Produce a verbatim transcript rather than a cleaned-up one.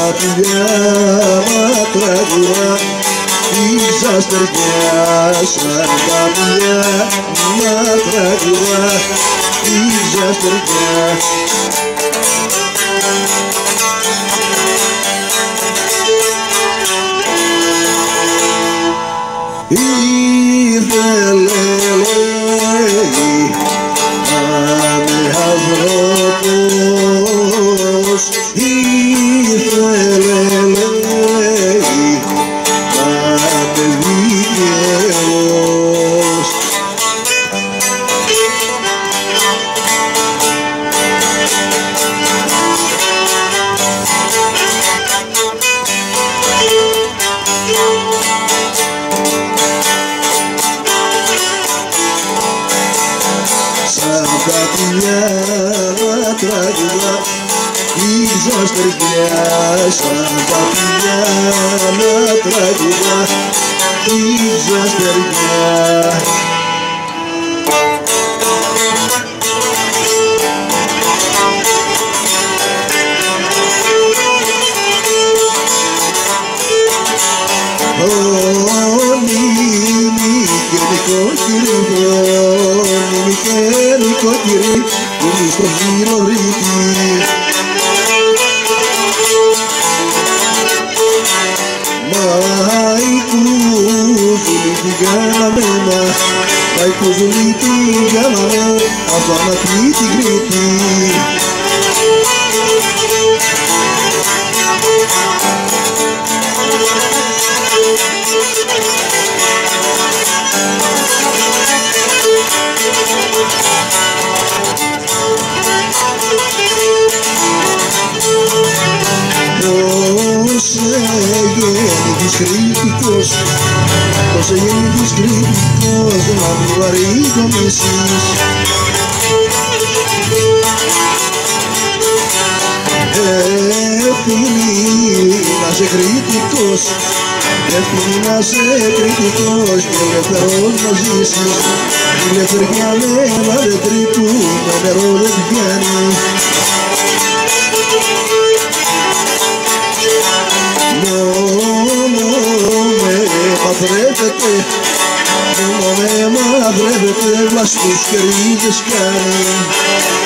πουλιά μα τραγουδά της αστεριάς σαν τα πουλιά μα τραγουδά της αστεριάς. Ήθελε λέει να με άνθρωπος, ήθελε λέει να με δικαιός. Σαν τα πουλιά να τραγουδά της αστεριάς, σαν τα πουλιά να τραγουδά της αστεριάς. Νοικοκυρί που είναι στο γυρορίκι, μαϊκού ζουλί την γαμμένα, μαϊκού ζουλί την γαμμένα, αφανατή την Κρήτη. Πώς εγέννητης κριτικός, πώς εγέννητης κριτικός, μα μη βαρύ το μισείς. Ευθύνη να σε κριτικός, ευθύνη να σε κριτικός και ελεύθερος να ζήσεις. Η ελευθεριά με αίμα δεν τρυπούν, με νερό δεν πιάνει. Μόνο με μαθρεύεται, μόνο με μαθρεύεται, βλαστούς και ρίζες κάνει.